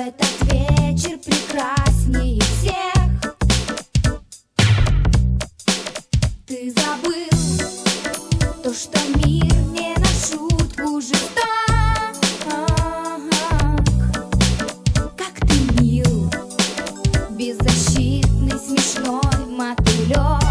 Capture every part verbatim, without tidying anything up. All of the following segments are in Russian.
этот вечер прекраснее всех. Ты забыл то, что мир не на шутку жесток. Как ты мил, беззащитный, смешной мотылек.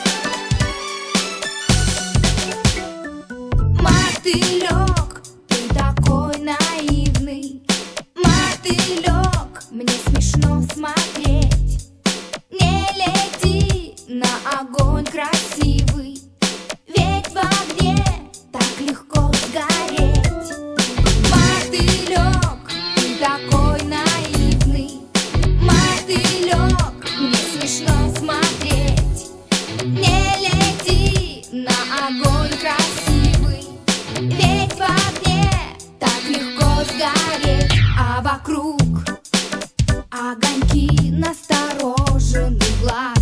Мотылек, ты такой наивный. Мотылек, мне смешно смотреть. Не лети на огонь красивый, ведь в огне так легко сгореть. Мотылек, ты такой наивный. Мотылек, мне смешно смотреть. Не лети на огонь красивый, ведь в огне так легко сгореть. А вокруг огоньки настороженный глаз.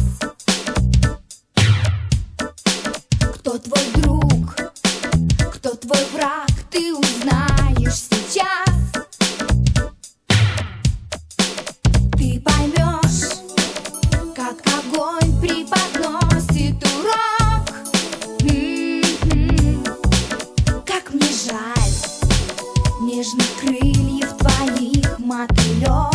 Кто твой друг, кто твой враг, ты узнаешь сейчас. Ты поймешь, как огонь преподносит урок. М-м-м. Как мне жаль нежных крыльев твоих, мотылек.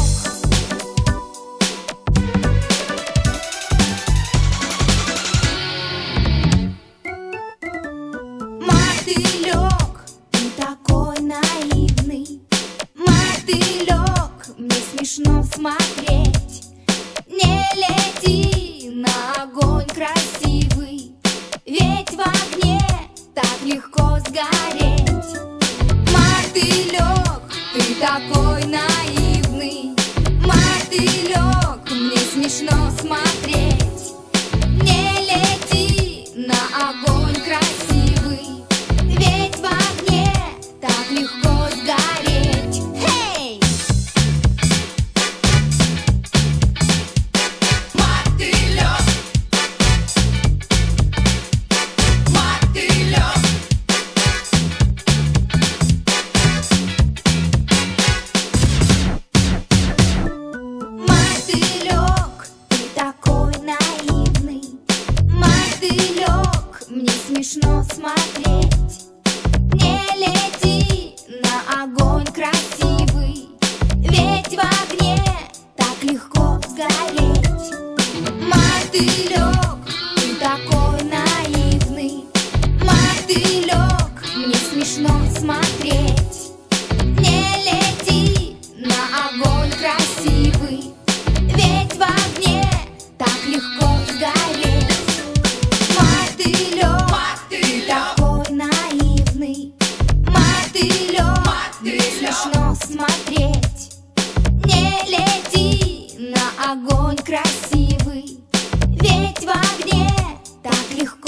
Мотылек, ты такой наивный. Мотылек, мне смешно смотреть. Не лети на огонь красивый, ведь в огне так легко сгореть. Мотылек, ты такой наивный. Мотылек, мне смешно смотреть. Не лети на огонь красивый, ведь в огне так легко сгореть. Хей! Мотылек, мотылек. Мотылек, ты такой наивный. Мотылек, мне смешно смотреть. Не лети на огонь красивый, ведь в огне так легко сгореть. Мотылек, ты такой наивный. Мотылек, мне смешно смотреть. Не лети на огонь красивый, ведь в огне так легко сгореть. Мотылек, ты такой наивный. Мотылек, мне смешно смотреть. Не лети на огонь красивый, ведь в огне так легко